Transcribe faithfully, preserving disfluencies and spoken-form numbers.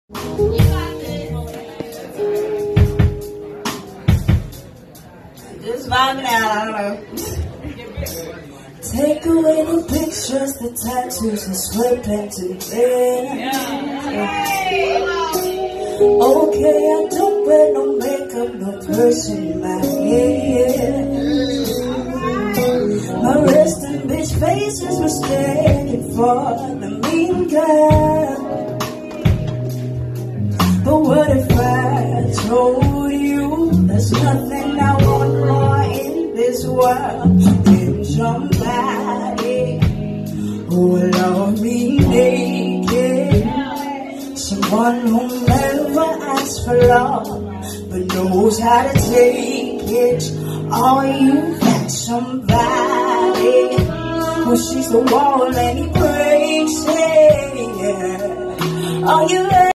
Just vibing out, I don't know. Take away the pictures, the tattoos, and slip into bed. Okay, I don't wear no makeup, no purse in my head. My resting bitch face is mistaken for the mean girl. But what if I told you there's nothing I want more in this world than somebody who will love me naked? Someone who never asks for love but knows how to take it. Are you that somebody who sees the wall and he breaks it? Are you